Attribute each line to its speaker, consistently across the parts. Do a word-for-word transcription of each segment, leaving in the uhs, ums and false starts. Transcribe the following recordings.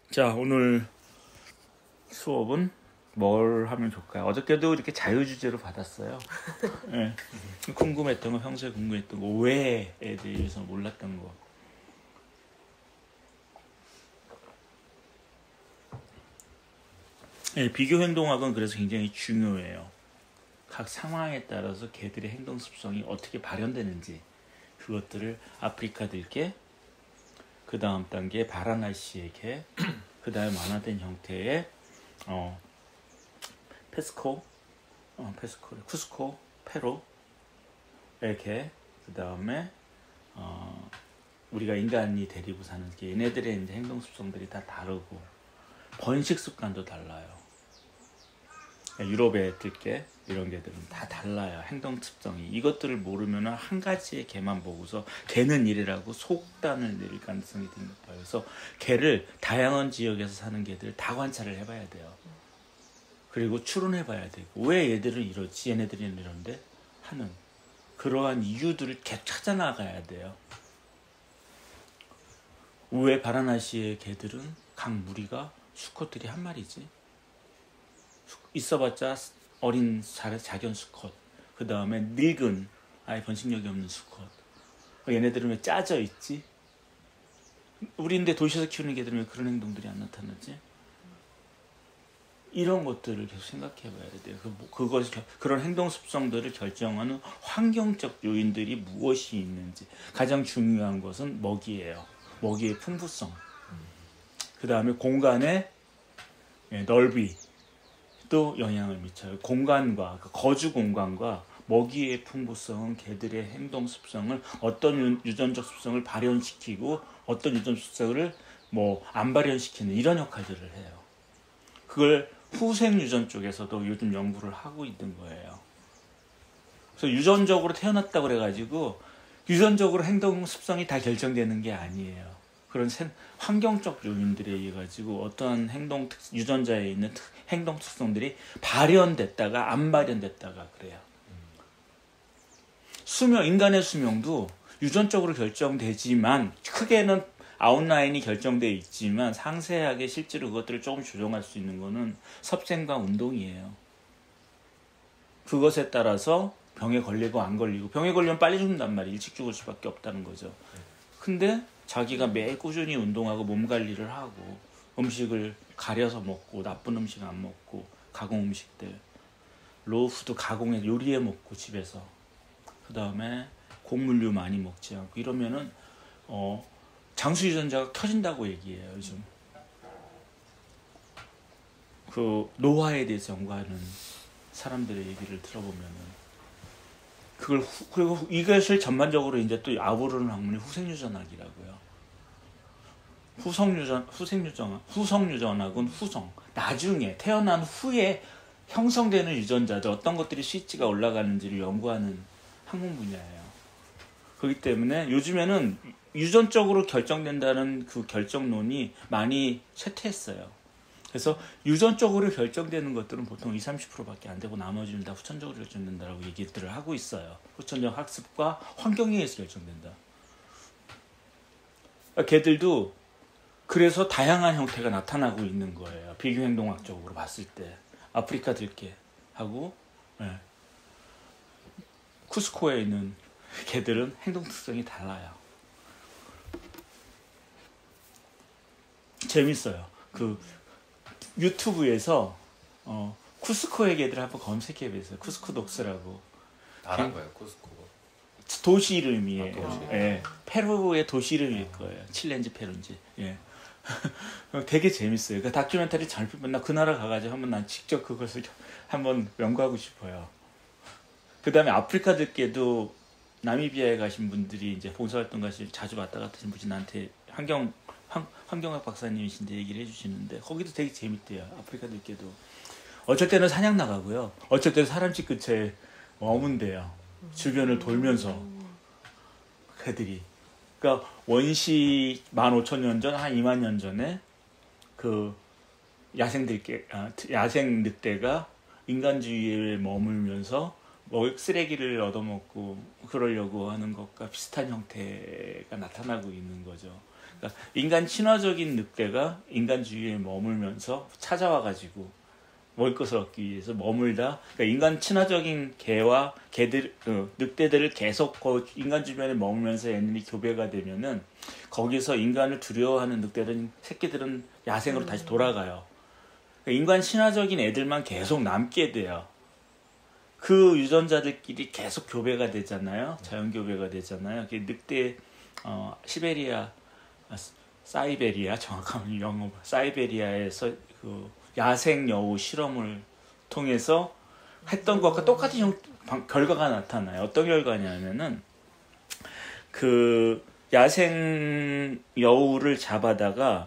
Speaker 1: 자, 오늘 수업은 뭘 하면 좋을까요? 어저께도 이렇게 자유주제로 받았어요. 네. 궁금했던 거, 평소에 궁금했던 거, 왜에 대해서 몰랐던 거. 네, 비교행동학은 그래서 굉장히 중요해요. 각 상황에 따라서 개들의 행동 습성이 어떻게 발현되는지 그것들을 아프리카들께, 그 다음 단계 바라나시에게, 그 다음에 완화된 형태의 어, 페스코, 어, 페스코, 쿠스코, 페루, 이렇게, 그 다음에 어, 우리가 인간이 데리고 사는 게 얘네들의 이제 행동 습성들이 다 다르고 번식 습관도 달라요. 유럽의 들개 이런 개들은 다 달라요. 행동 습성이. 이것들을 모르면 한 가지의 개만 보고서 개는 이래라고 속단을 내릴 가능성이 있는 거예요. 그래서 개를 다양한 지역에서 사는 개들 다 관찰을 해봐야 돼요. 그리고 추론해봐야 되고 왜 얘들은 이러지 얘네들은 이런데 하는 그러한 이유들을 계속 찾아나가야 돼요. 왜 바라나시의 개들은 각 무리가 수컷들이 한 마리지? 있어봤자 어린 작은 수컷, 그 다음에 늙은 아예 번식력이 없는 수컷. 얘네들은 왜 짜져 있지? 우리인데 도시에서 키우는 개들은 왜 그런 행동들이 안 나타나지? 이런 것들을 계속 생각해 봐야 돼요. 그, 그것, 그런 행동 습성들을 결정하는 환경적 요인들이 무엇이 있는지. 가장 중요한 것은 먹이예요. 먹이의 풍부성. 그 다음에 공간의 넓이. 또 영향을 미쳐요. 공간과 거주 공간과 먹이의 풍부성은 개들의 행동 습성을 어떤 유전적 습성을 발현시키고 어떤 유전적 습성을 뭐 안 발현시키는 이런 역할들을 해요. 그걸 후생 유전 쪽에서도 요즘 연구를 하고 있는 거예요. 그래서 유전적으로 태어났다고 그래가지고 유전적으로 행동 습성이 다 결정되는 게 아니에요. 그런 환경적 요인들에 의해 가지고 어떠한 행동 특, 유전자에 있는 특, 행동 특성들이 발현됐다가 안 발현됐다가 그래요. 수명, 인간의 수명도 유전적으로 결정되지만 크게는 아웃라인이 결정되어 있지만 상세하게 실제로 그것들을 조금 조정할 수 있는 거는 섭생과 운동이에요. 그것에 따라서 병에 걸리고 안 걸리고 병에 걸리면 빨리 죽는단 말이에요. 일찍 죽을 수밖에 없다는 거죠. 근데 자기가 매일 꾸준히 운동하고 몸 관리를 하고 음식을 가려서 먹고 나쁜 음식 안 먹고 가공 음식들 로우푸드 가공해 요리해 먹고 집에서 그 다음에 곡물류 많이 먹지 않고 이러면은 어, 장수 유전자가 켜진다고 얘기해요. 요즘 그 노화에 대해서 연구하는 사람들의 얘기를 들어보면은 그걸 후, 그리고 이것을 전반적으로 이제 또 아우르는 학문이 후생유전학이라고요. 후성유전, 후생유전, 후성유전학은 후성, 나중에 태어난 후에 형성되는 유전자들 어떤 것들이 스위치가 올라가는지를 연구하는 학문 분야예요. 그렇기 때문에 요즘에는 유전적으로 결정된다는 그 결정론이 많이 쇠퇴했어요. 그래서 유전적으로 결정되는 것들은 보통 이십, 삼십 퍼센트밖에 안 되고 나머지는 다 후천적으로 결정된다고 얘기들을 하고 있어요. 후천적 학습과 환경에 의해서 결정된다. 걔들도 그래서 다양한 형태가 나타나고 있는 거예요. 비교행동학적으로 봤을 때. 아프리카 들개 하고 네. 쿠스코에 있는 개들은 행동 특성이 달라요. 재밌어요. 그 유튜브에서 어, 쿠스코의 개들 한번 검색해 보세요. 쿠스코 독스라고.
Speaker 2: 다른 거예요, 쿠스코가.
Speaker 1: 도시 이름이에요.
Speaker 2: 아, 도시.
Speaker 1: 예. 페루의 도시 이름일 거예요. 칠레인지 페루인지. 예. 되게 재밌어요. 그 다큐멘터리 잘 보면 나 그 나라 가가지고 한번 난 직접 그것을 한번 연구하고 싶어요. 그 다음에 아프리카 들께도 나미비아에 가신 분들이 이제 봉사활동 가실 자주 왔다 갔다 하신 분이 나한테 환경 환, 환경학 박사님이신데 얘기를 해주시는데 거기도 되게 재밌대요. 아프리카 들께도 어쩔 때는 사냥 나가고요. 어쩔 때는 사람 집 근처에 머문대요. 주변을 돌면서 개들이. 그러니까 원시 만 오천 년 전, 한 이만 년 전에 그 야생 들개, 아, 야생 늑대가 인간주의에 머물면서 먹을 쓰레기를 얻어먹고 그러려고 하는 것과 비슷한 형태가 나타나고 있는 거죠. 그러니까 인간 친화적인 늑대가 인간주의에 머물면서 찾아와가지고 먹을 것을 얻기 위해서 머물다. 그러니까 인간 친화적인 개와 개들, 어, 늑대들을 계속 그 인간 주변에 머물면서 얘네들이 교배가 되면은 거기서 인간을 두려워하는 늑대들은 새끼들은 야생으로 다시 돌아가요. 그러니까 인간 친화적인 애들만 계속 남게 돼요. 그 유전자들끼리 계속 교배가 되잖아요. 자연 교배가 되잖아요. 늑대 어, 시베리아, 사이베리아 정확하면 영어 사이베리아에서 그 야생 여우 실험을 통해서 했던 것과 똑같은 형, 결과가 나타나요. 어떤 결과냐면은 그 야생 여우를 잡아다가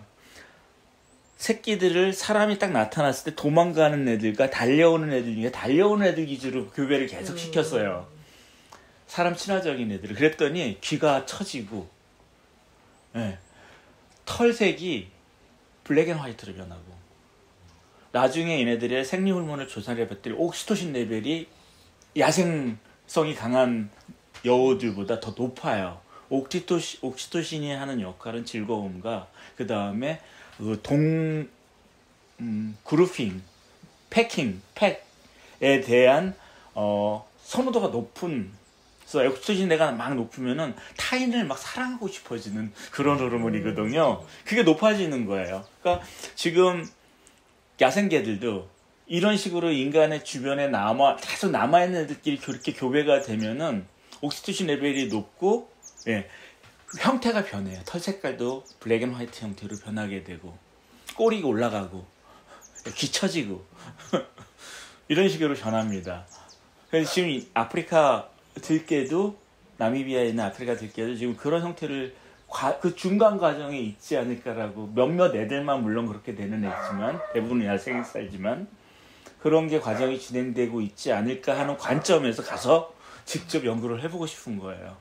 Speaker 1: 새끼들을 사람이 딱 나타났을 때 도망가는 애들과 달려오는 애들 중에 달려오는 애들 기준으로 교배를 계속 시켰어요. 사람 친화적인 애들을. 그랬더니 귀가 처지고, 네. 털색이 블랙 앤 화이트로 변하고, 나중에 얘네들의 생리 호르몬을 조사를 해봤더니 옥시토신 레벨이 야생성이 강한 여우들보다 더 높아요. 옥시토시, 옥시토신이 하는 역할은 즐거움과 그 다음에 그 동 음, 그루핑, 패킹, 팩에 대한 어, 선호도가 높은, 그래서 옥시토신 내가 막 높으면은 타인을 막 사랑하고 싶어지는 그런 호르몬이거든요. 그게 높아지는 거예요. 그러니까 지금 야생개들도 이런 식으로 인간의 주변에 남아 계속 남아 있는 애들끼리 그렇게 교배가 되면은 옥시토신 레벨이 높고, 예, 형태가 변해요. 털 색깔도 블랙 앤 화이트 형태로 변하게 되고, 꼬리가 올라가고, 귀 처지고, 이런 식으로 변합니다. 그래서 지금 아프리카 들깨도, 나미비아에 있는 아프리카 들깨도 지금 그런 형태를 과, 그 중간 과정에 있지 않을까라고, 몇몇 애들만 물론 그렇게 되는 애지만, 대부분은 야생에 살지만, 그런 게 과정이 진행되고 있지 않을까 하는 관점에서 가서 직접 연구를 해보고 싶은 거예요.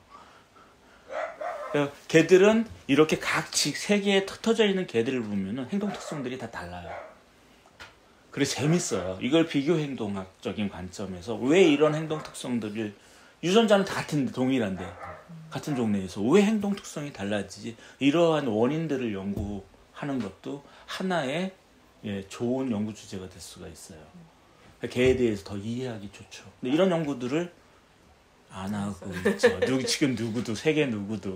Speaker 1: 개들은 이렇게 각 세계에 흩어져 있는 개들을 보면은 행동 특성들이 다 달라요. 그래서 재밌어요. 이걸 비교 행동학적인 관점에서 왜 이런 행동 특성들을, 유전자는 다 같은데, 동일한데, 같은 종류에서 왜 행동 특성이 달라지지? 이러한 원인들을 연구하는 것도 하나의, 예, 좋은 연구 주제가 될 수가 있어요. 개에 대해서 더 이해하기 좋죠. 근데 이런 연구들을 안 하고 있죠. 누구, 지금 누구도, 세계 누구도.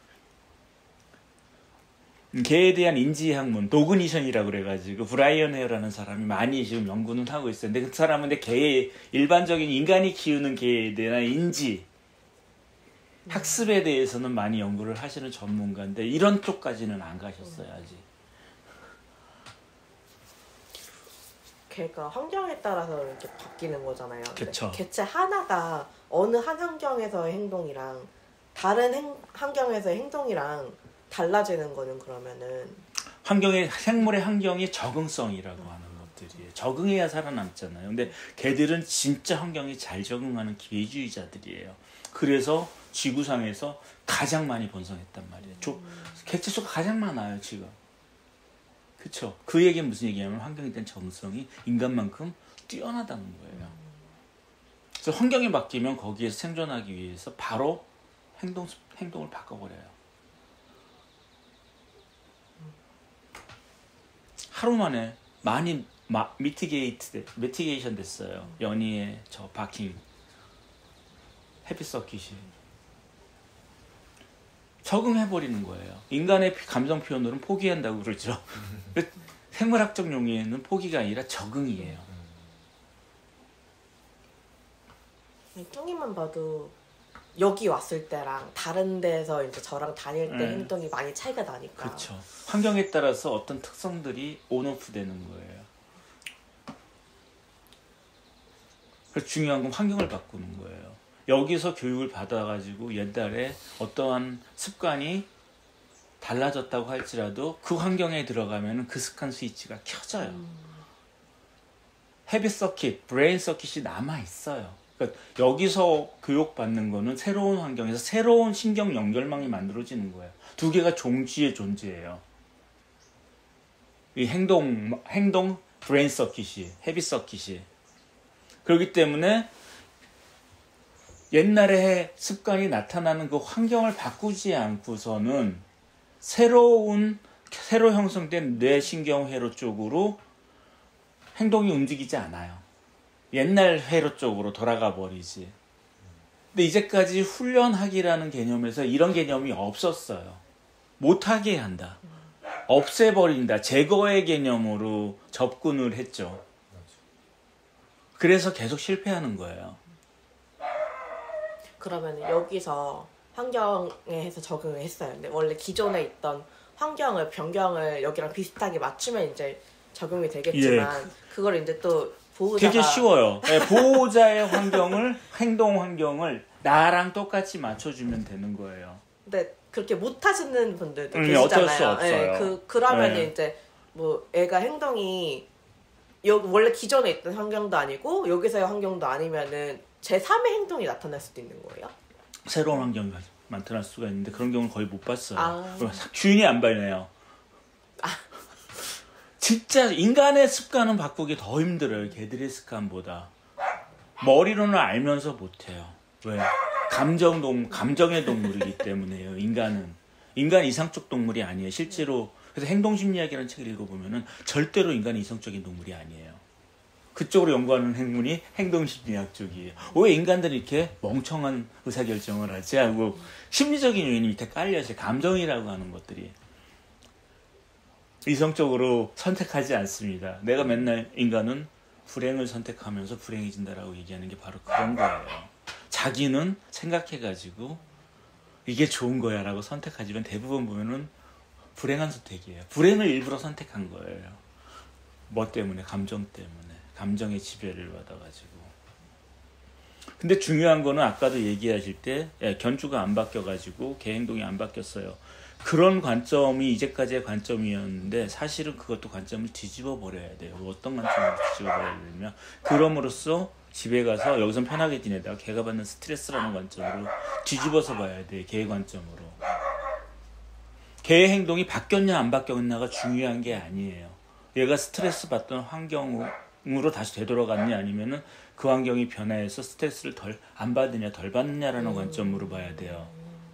Speaker 1: 개에 대한 인지학문, 도그니션이라고 그래가지고 브라이언 헤어라는 사람이 많이 지금 연구는 하고 있어요. 근데 그 사람은 근데 개의 일반적인 인간이 키우는 개에 대한 인지, 학습에 대해서는 많이 연구를 하시는 전문가인데 이런 쪽까지는 안 가셨어요, 아직.
Speaker 3: 개가 환경에 따라서 이렇게 바뀌는 거잖아요.
Speaker 1: 그쵸.
Speaker 3: 개체 하나가 어느 한 환경에서의 행동이랑 다른 행, 환경에서의 행동이랑 달라지는 거는 그러면은
Speaker 1: 환경의, 생물의 환경의 적응성이라고 하는 것들이에요. 적응해야 살아남잖아요. 근데 개들은 진짜 환경에 잘 적응하는 기회주의자들이에요. 그래서 지구상에서 가장 많이 번성했단 말이에요. 조, 개체 수가 가장 많아요, 지금. 그쵸? 그 얘기는 무슨 얘기냐면 환경에 대한 적응성이 인간만큼 뛰어나다는 거예요. 그래서 환경이 바뀌면 거기에서 생존하기 위해서 바로 행동, 행동을 바꿔버려요. 하루 만에 많이 마, 미티게이트, 미티게이션 됐어요. 연희의 저 바킹, 해피서킷이. 적응해버리는 거예요. 인간의 감정 표현으로는 포기한다고 그러죠. 생물학적 용어에는 포기가 아니라 적응이에요.
Speaker 3: 뚱이만 봐도 여기 왔을 때랑 다른 데서 이제 저랑 다닐 때 네. 행동이 많이 차이가 나니까.
Speaker 1: 그렇죠. 환경에 따라서 어떤 특성들이 온오프 되는 거예요. 그래서 중요한 건 환경을 바꾸는 거예요. 여기서 교육을 받아가지고 옛날에 어떠한 습관이 달라졌다고 할지라도 그 환경에 들어가면 그 습관 스위치가 켜져요. 음. 헤비 서킷, 브레인 서킷이 남아있어요. 그러니까 여기서 교육받는 거는 새로운 환경에서 새로운 신경 연결망이 만들어지는 거예요. 두 개가 동시에 존재해요. 이 행동, 행동, 브레인 서킷이, 헤비 서킷이. 그렇기 때문에 옛날에 습관이 나타나는 그 환경을 바꾸지 않고서는 새로운 새로 형성된 뇌신경회로 쪽으로 행동이 움직이지 않아요. 옛날 회로 쪽으로 돌아가 버리지. 근데 이제까지 훈련하기라는 개념에서 이런 개념이 없었어요. 못하게 한다. 없애버린다. 제거의 개념으로 접근을 했죠. 그래서 계속 실패하는 거예요.
Speaker 3: 그러면 여기서 환경에 해서 적응을 했어요. 근데 원래 기존에 있던 환경을 변경을 여기랑 비슷하게 맞추면 이제 적용이 되겠지만
Speaker 1: 예.
Speaker 3: 그걸 이제 또 보호자가
Speaker 1: 되게 쉬워요. 네, 보호자의 환경을 행동 환경을 나랑 똑같이 맞춰주면 되는 거예요.
Speaker 3: 근데 그렇게 못 하시는 분들도
Speaker 1: 음,
Speaker 3: 계시잖아요.
Speaker 1: 어쩔 수 없어요.
Speaker 3: 네, 그 그러면
Speaker 1: 네.
Speaker 3: 이제 뭐 애가 행동이 여기 원래 기존에 있던 환경도 아니고 여기서의 환경도 아니면은 제삼의 행동이 나타날 수도 있는 거예요.
Speaker 1: 새로운 환경이 나타날 수가 있는데 그런 경우는 거의 못 봤어요.
Speaker 3: 아.
Speaker 1: 주인이 안 변해요.
Speaker 3: 아.
Speaker 1: 진짜 인간의 습관은 바꾸기 더 힘들어요. 개들의 습관보다. 머리로는 알면서 못해요. 왜? 감정 동 감정의 동물이기 때문에요. 인간은 인간 이상적 동물이 아니에요. 실제로 그래서 행동심리학이라는 책을 읽어보면은 절대로 인간이 이성적인 동물이 아니에요. 그쪽으로 연구하는 학문이 행동심리학 쪽이에요. 왜 인간들이 이렇게 멍청한 의사결정을 하지 하고 심리적인 요인이 밑에 깔려서 감정이라고 하는 것들이 이성적으로 선택하지 않습니다. 내가 맨날 인간은 불행을 선택하면서 불행해진다라고 얘기하는 게 바로 그런 거예요. 자기는 생각해가지고 이게 좋은 거야 라고 선택하지만 대부분 보면은 불행한 선택이에요. 불행을 일부러 선택한 거예요. 뭐 때문에? 감정 때문에. 감정의 지배를 받아가지고. 근데 중요한 거는 아까도 얘기하실 때 예, 견주가 안 바뀌어가지고 개 행동이 안 바뀌었어요. 그런 관점이 이제까지의 관점이었는데 사실은 그것도 관점을 뒤집어 버려야 돼요. 어떤 관점으로 뒤집어 버려야 되냐면 그럼으로써 집에 가서 여기선 편하게 지내다가 개가 받는 스트레스라는 관점으로 뒤집어서 봐야 돼요. 개의 관점으로. 개의 행동이 바뀌었냐 안 바뀌었냐가 중요한 게 아니에요. 얘가 스트레스 받던 환경으로 다시 되돌아갔냐 아니면은 그 환경이 변화해서 스트레스를 덜 안 받느냐 덜 받느냐라는 관점으로 봐야 돼요.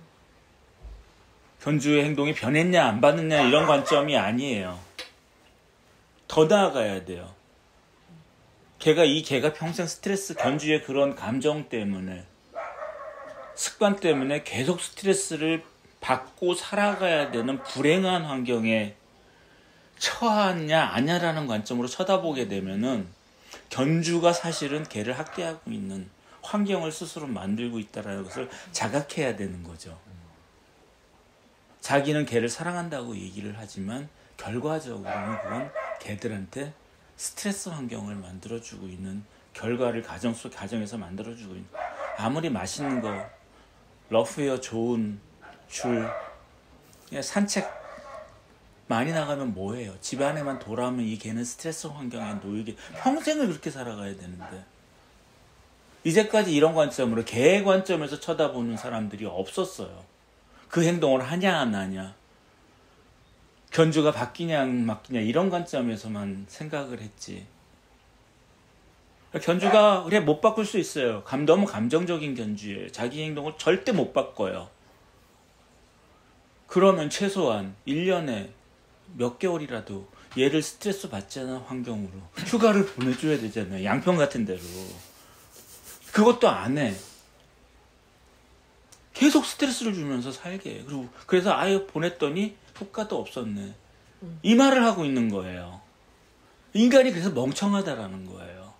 Speaker 1: 견주의 행동이 변했냐 안 받느냐 이런 관점이 아니에요. 더 나아가야 돼요. 걔가 이 개가 평생 스트레스 견주의 그런 감정 때문에 습관 때문에 계속 스트레스를 받고 살아가야 되는 불행한 환경에 처하냐 아냐라는 관점으로 쳐다보게 되면은 견주가 사실은 개를 학대하고 있는 환경을 스스로 만들고 있다는 것을 자각해야 되는 거죠. 자기는 개를 사랑한다고 얘기를 하지만 결과적으로는 그건 개들한테 스트레스 환경을 만들어주고 있는 결과를 가정 속 가정에서 만들어주고 있는 아무리 맛있는 거 러프웨어 좋은 줄 그냥 산책 많이 나가면 뭐해요? 집 안에만 돌아오면 이 개는 스트레스 환경에 놓이게 평생을 그렇게 살아가야 되는데 이제까지 이런 관점으로 개의 관점에서 쳐다보는 사람들이 없었어요. 그 행동을 하냐 안 하냐 견주가 바뀌냐 안 바뀌냐 이런 관점에서만 생각을 했지. 견주가 그래 못 바꿀 수 있어요. 감, 너무 감정적인 견주예요. 자기 행동을 절대 못 바꿔요. 그러면 최소한 일 년에 몇 개월이라도 얘를 스트레스 받지 않은 환경으로 휴가를 보내줘야 되잖아요. 양평 같은 데로. 그것도 안 해. 계속 스트레스를 주면서 살게 해. 그리고 그래서 아예 보냈더니 효과도 없었네. 음. 이 말을 하고 있는 거예요. 인간이 그래서 멍청하다라는 거예요.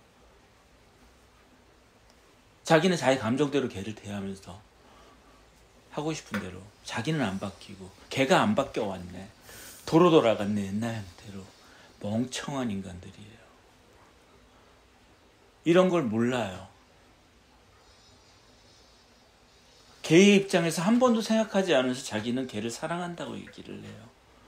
Speaker 1: 자기는 자기 감정대로 걔를 대하면서 하고 싶은 대로 자기는 안 바뀌고 걔가 안 바뀌어 왔네. 도로 돌아갔네. 옛날 형태로. 멍청한 인간들이에요. 이런 걸 몰라요. 개의 입장에서 한 번도 생각하지 않으면서 자기는 개를 사랑한다고 얘기를 해요.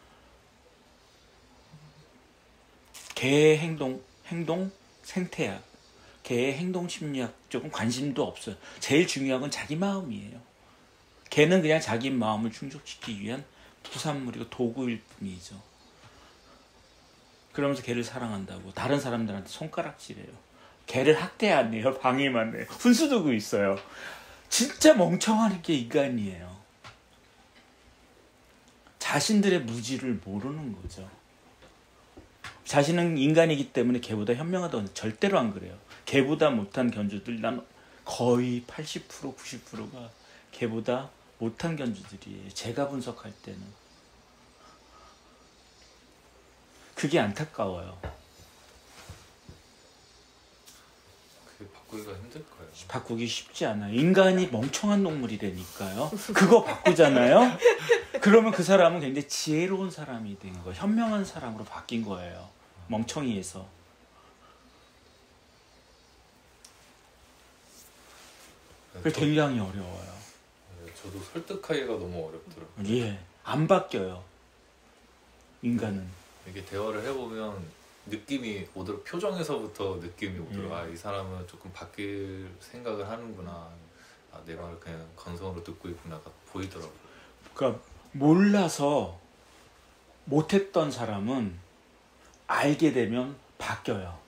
Speaker 1: 개의 행동, 행동 생태학, 개의 행동 심리학 쪽은 관심도 없어요. 제일 중요한 건 자기 마음이에요. 개는 그냥 자기 마음을 충족시키기 위한 부산물이고 도구일 뿐이죠. 그러면서 개를 사랑한다고 다른 사람들한테 손가락질해요. 개를 학대 안 해요. 방해만 해요. 훈수 두고 있어요. 진짜 멍청한 게 인간이에요. 자신들의 무지를 모르는 거죠. 자신은 인간이기 때문에 개보다 현명하다고 절대로 안 그래요. 개보다 못한 견주들 난 거의 팔십 퍼센트 구십 퍼센트가 개보다 못한 견주들이에요. 제가 분석할 때는. 그게 안타까워요.
Speaker 2: 그게 바꾸기가 힘들 거예요.
Speaker 1: 바꾸기 쉽지 않아요. 인간이 멍청한 동물이라니까요. 그거 바꾸잖아요. 그러면 그 사람은 굉장히 지혜로운 사람이 된 거예요. 현명한 사람으로 바뀐 거예요. 멍청이에서. 그게 굉장히 어려워요.
Speaker 2: 저도 설득하기가 너무 어렵더라고요.
Speaker 1: 예, 안 바뀌어요. 인간은.
Speaker 2: 이게 대화를 해보면 느낌이 오더라. 표정에서부터 느낌이 오더라.
Speaker 1: 예.
Speaker 2: 아, 이 사람은 조금 바뀔 생각을 하는구나. 아, 내 말을 그냥 건성으로 듣고 있구나가 보이더라고요.
Speaker 1: 그러니까 몰라서 못했던 사람은 알게 되면 바뀌어요.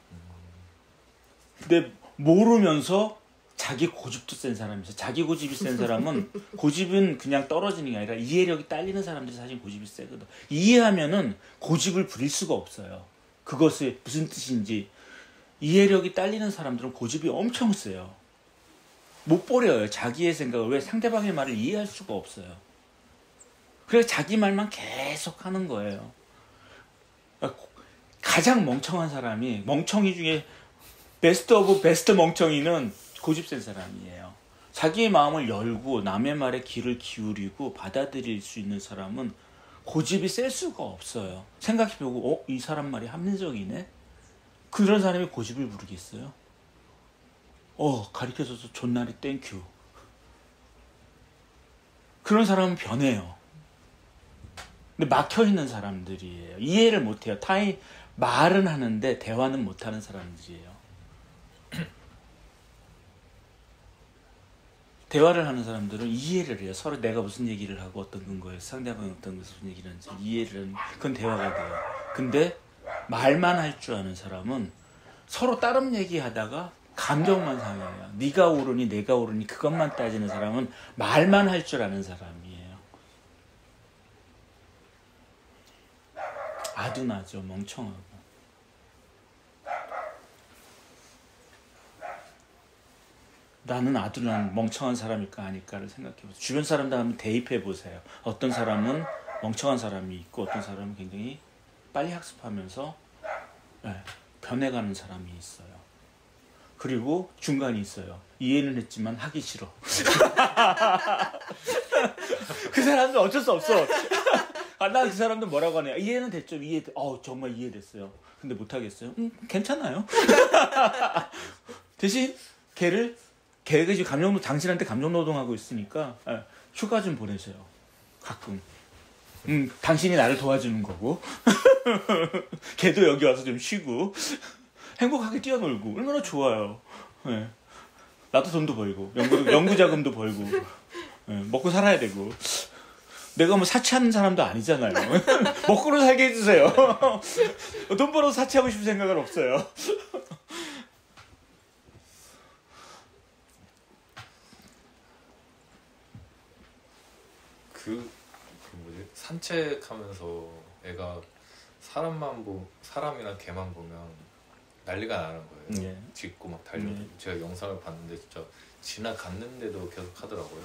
Speaker 1: 근데 모르면서 자기 고집도 센 사람이 있어요. 자기 고집이 센 사람은 고집은 그냥 떨어지는 게 아니라 이해력이 딸리는 사람들이 사실 고집이 세거든. 이해하면은 고집을 부릴 수가 없어요. 그것이 무슨 뜻인지. 이해력이 딸리는 사람들은 고집이 엄청 세요. 못 버려요. 자기의 생각을. 왜? 상대방의 말을 이해할 수가 없어요. 그래서 자기 말만 계속 하는 거예요. 가장 멍청한 사람이, 멍청이 중에 베스트 오브 베스트 멍청이는 고집센 사람이에요. 자기의 마음을 열고 남의 말에 귀를 기울이고 받아들일 수 있는 사람은 고집이 셀 수가 없어요. 생각해보고 어? 이 사람 말이 합리적이네? 그런 사람이 고집을 부르겠어요? 어 가르쳐줘서 존나리 땡큐. 그런 사람은 변해요. 근데 막혀있는 사람들이에요. 이해를 못해요. 타이 말은 하는데 대화는 못하는 사람들이에요. 대화를 하는 사람들은 이해를 해요. 서로 내가 무슨 얘기를 하고 어떤 근거에서 상대방이 어떤 무슨 얘기를 하는지 이해를 하는, 그건 대화가 돼요. 근데 말만 할 줄 아는 사람은 서로 다른 얘기하다가 감정만 상해요. 네가 옳으니 내가 옳으니 그것만 따지는 사람은 말만 할 줄 아는 사람이에요. 아둔하죠. 멍청하고. 나는 아둔한 멍청한 사람일까 아닐까를 생각해보세요. 주변 사람들 한번 대입해보세요. 어떤 사람은 멍청한 사람이 있고 어떤 사람은 굉장히 빨리 학습하면서 네, 변해가는 사람이 있어요. 그리고 중간이 있어요. 이해는 했지만 하기 싫어. 그 사람들 어쩔 수 없어. 아, 난 그 사람들 뭐라고 하냐. 이해는 됐죠. 이해, 어 정말 이해됐어요. 근데 못하겠어요. 음, 괜찮아요. 대신 걔를 걔가 지금 감정, 당신한테 감정 노동하고 있으니까 에, 휴가 좀 보내세요. 가끔. 음, 당신이 나를 도와주는 거고. 걔도 여기 와서 좀 쉬고 행복하게 뛰어놀고 얼마나 좋아요. 예. 나도 돈도 벌고 연구, 연구 자금도 벌고 예. 먹고 살아야 되고 내가 뭐 사치하는 사람도 아니잖아요. 먹고는 살게 해주세요. 돈 벌어서 사치하고 싶은 생각은 없어요.
Speaker 2: 그, 그 뭐지? 산책하면서 애가 사람만 보 사람이나 개만 보면 난리가 나는 거예요.
Speaker 1: 예.
Speaker 2: 짖고 막 달려고.
Speaker 1: 예.
Speaker 2: 제가 영상을 봤는데 진짜 지나갔는데도 계속 하더라고요.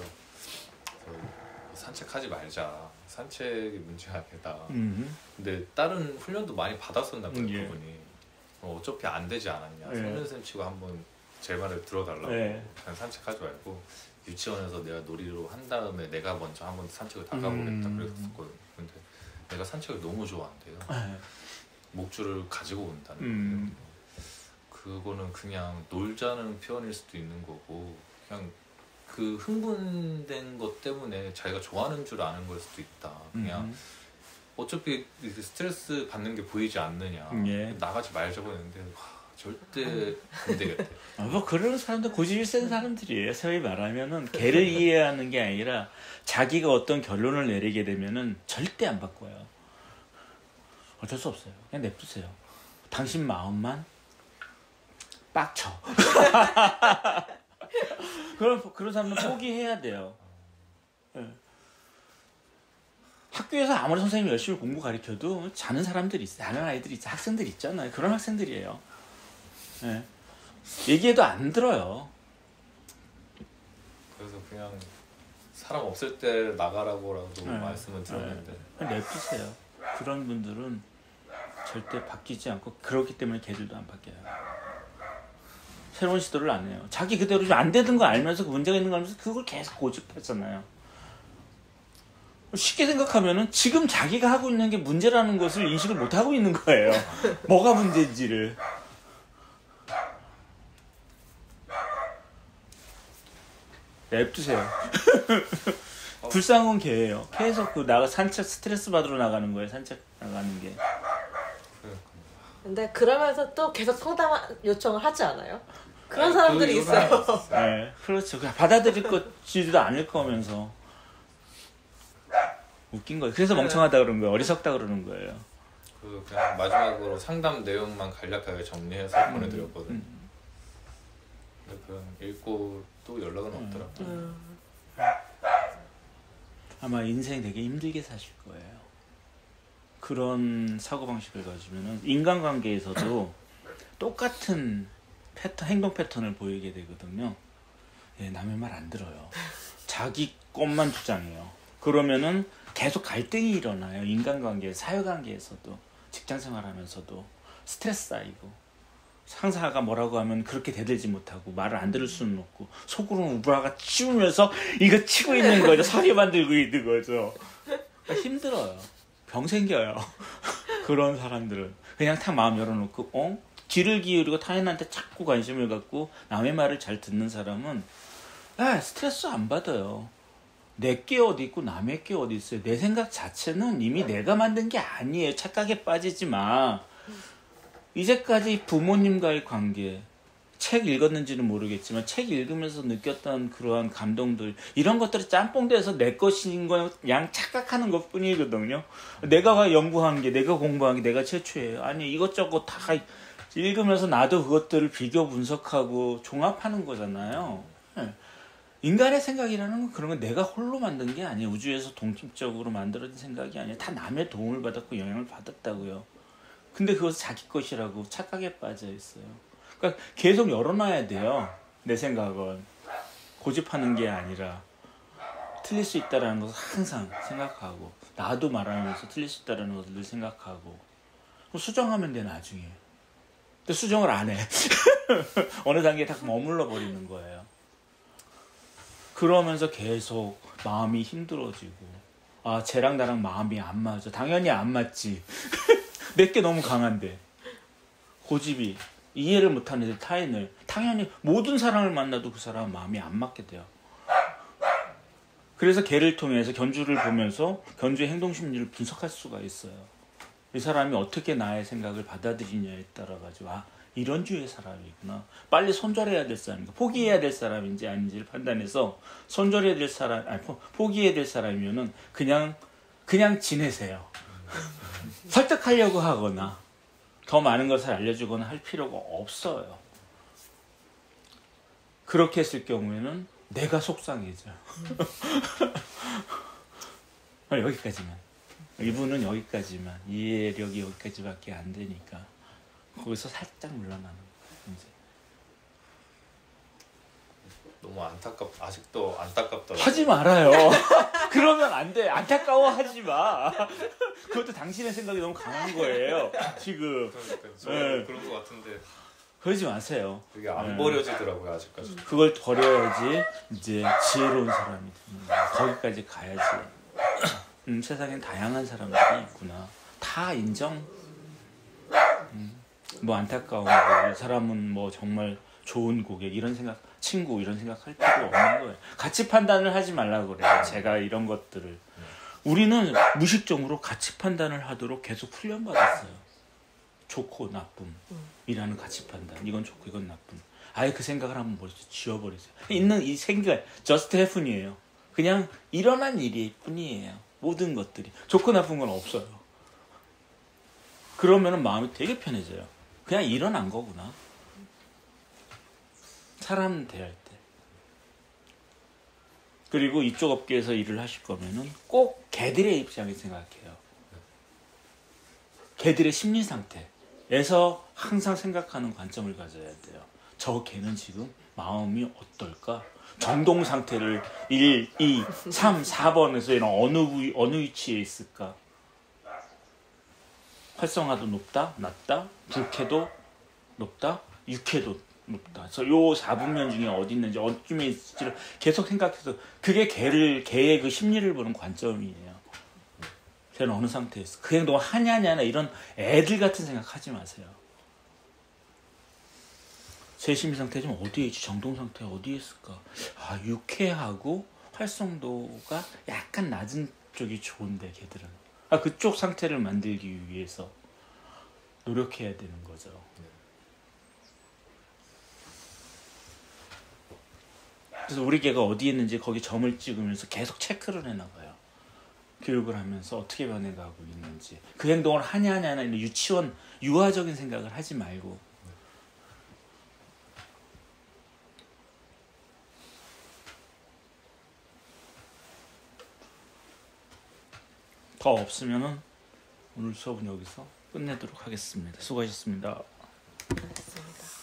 Speaker 2: 산책하지 말자. 산책이 문제가 아니다.
Speaker 1: 음.
Speaker 2: 근데 다른 훈련도 많이 받았었나 봐요.
Speaker 1: 예.
Speaker 2: 그분이. 어, 어차피 안 되지 않았냐.
Speaker 1: 예.
Speaker 2: 손년샘 치고 한번 제 말을 들어달라고.
Speaker 1: 예.
Speaker 2: 그냥 산책하지 말고 유치원에서 내가 놀이로 한 다음에 내가 먼저 한번 산책을 나가보겠다
Speaker 1: 음.
Speaker 2: 그랬었거든요. 근데 내가 산책을 너무 좋아한대요.
Speaker 1: 예.
Speaker 2: 목줄을 가지고 온다는
Speaker 1: 음.
Speaker 2: 거예요. 그거는 그냥 놀자는 표현일 수도 있는 거고 그냥 그 흥분된 것 때문에 자기가 좋아하는 줄 아는 걸 수도 있다. 그냥
Speaker 1: 음.
Speaker 2: 어차피 이렇게 스트레스 받는 게 보이지 않느냐.
Speaker 1: 예.
Speaker 2: 나가지 말자고 했는데 와, 절대 안 되겠대.
Speaker 1: 아, 뭐 그런 사람들 고집이 센 사람들이에요. 소위 말하면은 걔를 이해하는 게 아니라 자기가 어떤 결론을 내리게 되면은 절대 안 바꿔요. 어쩔 수 없어요. 그냥 냅두세요. 당신 마음만 빡쳐. 그런 그런 사람은 포기해야 돼요. 네. 학교에서 아무리 선생님이 열심히 공부 가르쳐도 자는 사람들이 있어, 자는 아이들이 있어, 학생들이 있잖아요. 그런 학생들이에요. 네. 얘기해도 안 들어요.
Speaker 2: 그래서 그냥 사람 없을 때 나가라고라도
Speaker 1: 네.
Speaker 2: 말씀을 드렸는데
Speaker 1: 네. 냅두세요. 그런 분들은 절대 바뀌지 않고 그렇기 때문에 걔들도 안 바뀌어요. 새로운 시도를 안 해요. 자기 그대로 좀 안 되는 거 알면서 그 문제가 있는 거 알면서 그걸 계속 고집했잖아요. 쉽게 생각하면은 지금 자기가 하고 있는 게 문제라는 것을 인식을 못 하고 있는 거예요. 뭐가 문제인지를. 냅두세요. 불쌍한 건 걔예요. 계속 그 나가 산책 스트레스 받으러 나가는 거예요. 산책 나가는 게.
Speaker 3: 근데 그러면서 또 계속 상담 요청을 하지 않아요? 그런
Speaker 2: 아니,
Speaker 3: 사람들이
Speaker 2: 그
Speaker 3: 있어요.
Speaker 1: 네, 그렇죠. 그냥 받아들일 것지도 않을 거면서. 웃긴 거예요. 그래서 멍청하다 그러는 거예요. 어리석다 그러는 거예요.
Speaker 2: 그 그냥 마지막으로 상담 내용만 간략하게 정리해서
Speaker 1: 음,
Speaker 2: 보내드렸거든요.
Speaker 1: 음.
Speaker 2: 근데 그냥 읽고 또 연락은
Speaker 1: 음.
Speaker 2: 없더라고요.
Speaker 3: 음.
Speaker 1: 아마 인생 되게 힘들게 사실 거예요. 그런 사고방식을 가지면은 인간관계에서도 똑같은 패턴, 행동 패턴을 보이게 되거든요. 예, 남의 말 안 들어요. 자기 것만 주장해요. 그러면은 계속 갈등이 일어나요. 인간관계, 사회관계에서도, 직장생활하면서도 스트레스 쌓이고 상사가 뭐라고 하면 그렇게 대들지 못하고 말을 안 들을 수는 없고 속으로는 우라가 치우면서 이거 치고 있는 거죠. 사리 만들고 있는 거죠. 그러니까 힘들어요. 병 생겨요. 그런 사람들은 그냥 다 마음 열어놓고 어? 귀를 기울이고 타인한테 자꾸 관심을 갖고 남의 말을 잘 듣는 사람은 에, 스트레스 안 받아요. 내게 어디 있고 남의 게 어디 있어요. 내 생각 자체는 이미 내가 만든 게 아니에요. 착각에 빠지지 마. 이제까지 부모님과의 관계, 책 읽었는지는 모르겠지만 책 읽으면서 느꼈던 그러한 감동들, 이런 것들이 짬뽕돼서 내 것인 거 그냥 착각하는 것 뿐이거든요. 내가 연구한 게, 내가 공부한 게 내가 최초예요. 아니 이것저것 다 읽으면서 나도 그것들을 비교 분석하고 종합하는 거잖아요. 인간의 생각이라는 건 그런 건 내가 홀로 만든 게 아니에요. 우주에서 독립적으로 만들어진 생각이 아니에요. 다 남의 도움을 받았고 영향을 받았다고요. 근데 그것은 자기 것이라고 착각에 빠져 있어요. 그러니까 계속 열어놔야 돼요. 내 생각은. 고집하는 게 아니라 틀릴 수 있다는 것을 항상 생각하고 나도 말하면서 틀릴 수 있다는 것을 늘 생각하고 수정하면 돼 나중에. 근데 수정을 안 해. 어느 단계에 다 머물러 버리는 거예요. 그러면서 계속 마음이 힘들어지고 아 쟤랑 나랑 마음이 안 맞아. 당연히 안 맞지. 내게 너무 강한데 고집이 이해를 못하는 애들 타인을 당연히 모든 사람을 만나도 그 사람은 마음이 안 맞게 돼요. 그래서 걔를 통해서 견주를 보면서 견주의 행동심리를 분석할 수가 있어요. 이 사람이 어떻게 나의 생각을 받아들이냐에 따라 가지고 아 이런 주의 사람이구나. 빨리 손절해야 될 사람인가 포기해야 될 사람인지 아닌지를 판단해서 손절해야 될 사람 아니 포, 포기해야 될 사람이면은 그냥 그냥 지내세요. 설득하려고 하거나 더 많은 것을 알려주거나 할 필요가 없어요. 그렇게 했을 경우에는 내가 속상해져요. 여기까지만. 이분은 여기까지만. 이해력이 여기까지밖에 안 되니까 거기서 살짝 물러나는 거예요. 이제.
Speaker 2: 너무 안타깝 아직도 안타깝다.
Speaker 1: 하지 말아요. 그러면 안 돼. 안타까워 하지 마. 그것도 당신의 생각이 너무 강한 거예요. 지금.
Speaker 2: 그러니까 저
Speaker 1: 네.
Speaker 2: 그런 것 같은데
Speaker 1: 그러지 마세요.
Speaker 2: 그게 안
Speaker 1: 네.
Speaker 2: 버려지더라고요 아직까지.
Speaker 1: 그걸 버려야지 이제 지혜로운 사람이 되는 거야. 거기까지 가야지. 음, 세상엔 다양한 사람들이 있구나. 다 인정. 음, 뭐 안타까운 거. 이 사람은 뭐 정말 좋은 고객 이런 생각, 친구 이런 생각할 필요 없는 거예요. 가치 판단을 하지 말라고 그래요. 제가 이런 것들을. 우리는 무식적으로 가치 판단을 하도록 계속 훈련받았어요. 좋고 나쁨이라는 가치 판단. 이건 좋고 이건 나쁨. 아예 그 생각을 한번 머릿속에 지워버리세요. 있는 이 생각, just happen이에요. 그냥 일어난 일일 뿐이에요. 모든 것들이. 좋고 나쁜 건 없어요. 그러면은 마음이 되게 편해져요. 그냥 일어난 거구나. 사람 대할 때. 그리고 이쪽 업계에서 일을 하실 거면은 꼭 개들의 입장에 생각해요. 개들의 심리 상태에서 항상 생각하는 관점을 가져야 돼요. 저 개는 지금 마음이 어떨까? 정동 상태를 일, 이, 삼, 사 번에서 어느, 위, 어느 위치에 있을까? 활성화도 높다, 낮다, 불쾌도 높다, 육쾌도 높다. 그래서 요 사분면 중에 어디 있는지, 어디쯤에 있을지를 계속 생각해서 그게 개를, 개의 그 심리를 보는 관점이에요. 걔는 어느 상태에 있어? 그 행동을 하냐냐나 이런 애들 같은 생각 하지 마세요. 제 심리 상태 좀 어디에 있지? 정동 상태 어디에 있을까? 아, 유쾌하고 활성도가 약간 낮은 쪽이 좋은데 걔들은. 아, 그쪽 상태를 만들기 위해서 노력해야 되는 거죠. 그래서 우리 개가 어디에 있는지 거기 점을 찍으면서 계속 체크를 해나가요. 교육을 하면서 어떻게 변해가고 있는지. 그 행동을 하냐냐나 유치원, 유아적인 생각을 하지 말고. 더 없으면은 오늘 수업은 여기서 끝내도록 하겠습니다. 수고하셨습니다.